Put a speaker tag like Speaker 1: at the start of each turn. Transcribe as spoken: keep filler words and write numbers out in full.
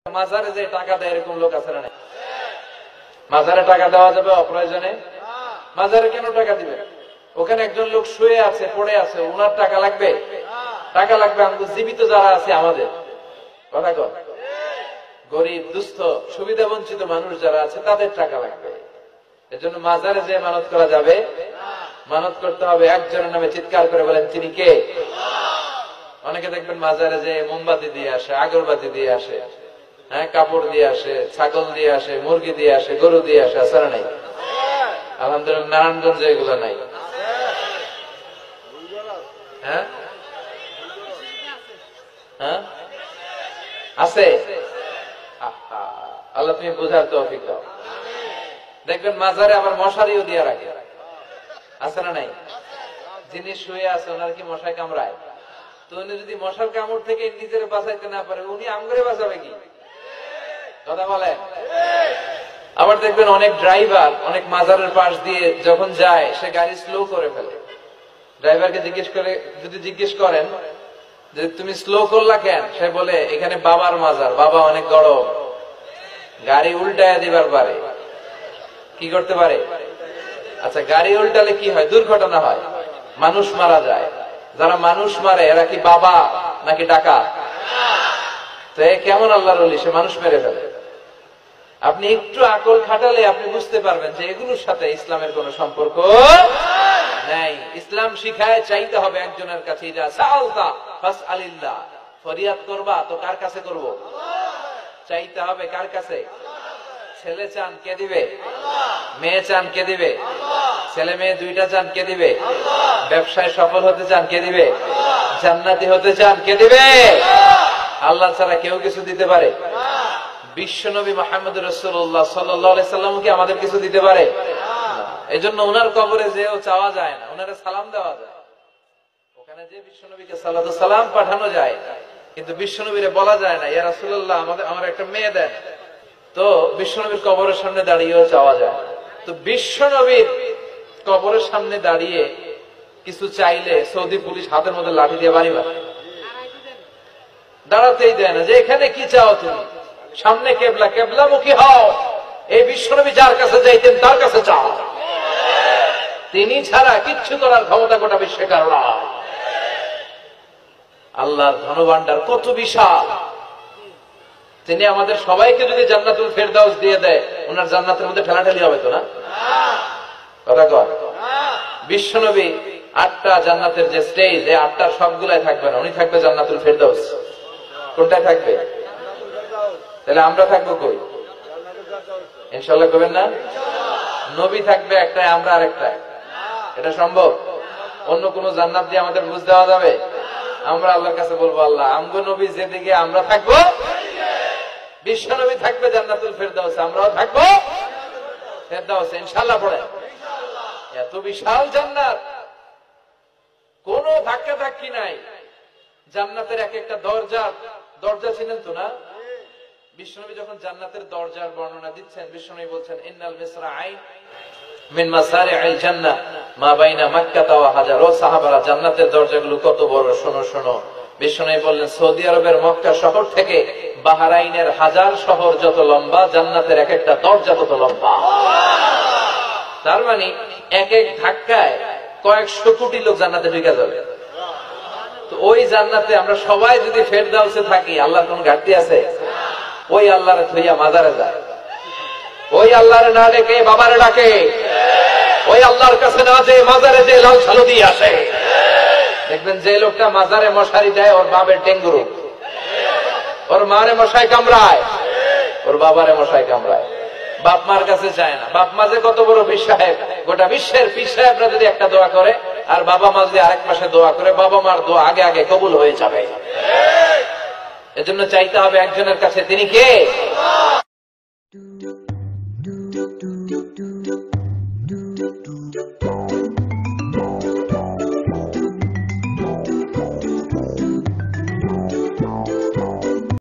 Speaker 1: মাজারে যে টাকা দেয় এরকম লোক আছে না? মাজারে টাকা দেওয়া যাবে অপ্রয়োজনে? মাজারে কেন টাকা দিবে? ওখানে একজন লোক শুয়ে আছে, পড়ে আছে, ওনার টাকা লাগবে? টাকা লাগবে আমাদের জীবিত যারা আছে আমাদের। কথা কর, গরিব দুস্থ সুবিধা বঞ্চিত মানুষ যারা আছে তাদের টাকা লাগবে। এজন্য মাজারে যে মানত করা যাবে, মানত করতে হবে একজনের নামে। চিৎকার করে বলেন তিনি কে? অনেকে দেখবেন মাজারে যে মোমবাতি দিয়ে আসে, আগরবাতি দিয়ে আসে, হ্যাঁ, কাপড় দিয়ে আসে, ছাগল দিয়ে আসে, মুরগি দিয়ে আসে, গরু দিয়ে আসে, আছে না নাই? আলহামদুলিল্লাহ নারায়ণগঞ্জে এগুলো নাই। হ্যাঁ হ্যাঁ আছে। আল্লাহ তুমি বুঝার তৌফিক দাও। দেখবেন মাজারে আবার মশারিও দিয়ে রাখে, আছে না নাই? যিনি শুয়ে আছে ওনার কি মশায় কামড়ায়? তো উনি যদি মশার কামড় থেকে নিজের বাঁচাইতে না পারে, উনি আমগরে বাঁচাবে কি? কথা বলে। আবার দেখবেন অনেক ড্রাইভার অনেক মাজারের পাশ দিয়ে যখন যায় সে গাড়ি স্লো করে ফেলে। ড্রাইভারকে জিজ্ঞেস করে, যদি জিজ্ঞেস করেন যে তুমি স্লো করলা কেন, সে বলে এখানে বাবার মাজার, বাবা অনেক গরম, গাড়ি উল্টায় দিবার পারে। কি করতে পারে? আচ্ছা, গাড়ি উল্টালে কি হয়? দুর্ঘটনা হয়, মানুষ মারা যায়। যারা মানুষ মারে এরা কি বাবা নাকি ডাকাত? তো কেমন আল্লাহর ওলি, সে মানুষ মেরে ফেলে। আপনি একটু আকল খাটালে আপনি বুঝতে পারবেন যে এগুলোর সাথে ইসলামের কোন সম্পর্ক নাই। ইসলাম শিখায় চাইতে হবে একজনের কাছে। ফরিয়াদ করবা তো কার কাছে করব? চাইতে হবে কার কাছে? ছেলে চান কে দিবে? মেয়ে চান কে দিবে? ছেলে মেয়ে দুইটা চান কে দিবে? ব্যবসায় সফল হতে চান কে দিবে? জান্নাতি হতে চান কে দিবে? আল্লাহ ছাড়া কেউ কিছু দিতে পারে? বিশ্বনবী মুহাম্মদ রাসূলুল্লাহ সাল্লাল্লাহু আলাইহি সাল্লাম কি আমাদের কিছু দিতে পারে? এই জন্য ওনার কবরে যেও চাওয়া যায় না, ওনারে সালাম দেওয়া যায়। ওখানে যে বিশ্বনবীকে সালাতু সালাম পাঠানো যায়, কিন্তু বিশ্বনবীরে বলা যায় না ইয়া রাসূলুল্লাহ আমাদের আমার একটা মেয়ে দেন। তো বিশ্বনবীর কবরের সামনে দাঁড়িয়েও চাওয়া যায়। তো বিশ্বনবীর কবরের সামনে দাঁড়িয়ে কিছু চাইলে সৌদি পুলিশ হাতের মধ্যে লাঠি দিয়ে বাড়ি মারে, দাঁড়াতেই দেয় না। যে এখানে কি চাও তুমি? সামনে কেবলা, কেবলামুখী হও। এই বিশ্বনবী যার কাছে যাইতেন তার কাছে চাও, তিনি ছাড়া কিচ্ছু করার ক্ষমতা গোটা বিশ্বে কারণ। আল্লাহর ধনভাণ্ডার কত বিশাল! তিনি আমাদের সবাইকে যদি জান্নাতুল ফেরদাউস দিয়ে দেয়, ওনার জান্নাতের মধ্যে ঠেলাঠেলি হবে তো না? কথা কর। বিশ্বনবী আটটা জান্নাতের যে স্টেজ, এই আটটার সবগুলাই থাকবে না, উনি থাকবে জান্নাতুল ফেরদাউস। কোনটায় থাকবে? তাহলে আমরা থাকবো কই? ইনশাআল্লাহ করবেন না? নবী থাকবে একটাই, আমরা আরেকটাই। এটা সম্ভব? অন্য কোন জান্নাত দিয়ে আমাদের বুঝ দেওয়া যাবে? আমরা আল্লাহর কাছে বলবো, আল্লাহ আমগো নবী যেদিকে আমরা থাকবো, বিশ্ব নবী থাকবে জান্নাতুল ফেরদাউস, আমরাও থাকবো ফেরদাউস ইনশাআল্লাহ। পড়ে এত বিশাল জান্নাত, কোন ধাক্কা ধাক্কি নাই। জান্নাতের এক একটা দরজা, দরজা ছিলেন তো না? বিশ্বনবী যখন জান্নাতের দরজার বর্ণনা দিচ্ছেন, বিশ্বনবী বলছেন ইন্নাল মিসরাআইন মিন মাসারি'আল জান্নাহ মা বাইনা মক্কা ওয়া হাজার। ও সাহাবারা, জান্নাতের দরজাগুলো কত বড়, শোনো শোনো। বিশ্বনবী বললেন সৌদি আরবের মক্কা শহর থেকে বাহরাইনের হাজার শহর যত লম্বা, জান্নাতের এক একটা দরজা তত লম্বা। তার মানে এক এক ধাক্কায় কয়েকশো কোটি লোক জান্নাতে ঢুকে যাবে। তো ওই জান্নাতে আমরা সবাই যদি ফেরদাউসে থাকি, আল্লাহর কোন ঘাটতি আছে? ওই আল্লাহরে থইয়া মাজারে যায়, ওই আল্লাহরে না ডেকে বাবারে ডাকে, ওই আল্লাহর কাছে না যে মাজারে যে লাল ছালু দিয়ে আসে। দেখবেন যে লোকটা মাজারে মশারি দেয়, ওর বাবের ডেঙ্গু রোগ, ওর মারে মশাই কামড়ায়, ওর বাবারে মশাই কামড়ায়। বাপ মার কাছে যায় না। বাপ মা যে কত বড় পীর সাহেব, গোটা বিশ্বের পীর সাহেবরা যদি একটা দোয়া করে আর বাবা মা যদি আরেক পাশে দোয়া করে, বাবা মার দোয়া আগে আগে কবুল হয়ে যাবে। এজন্য চাইতে হবে একজনের কাছে, তিনি কে? আল্লাহ।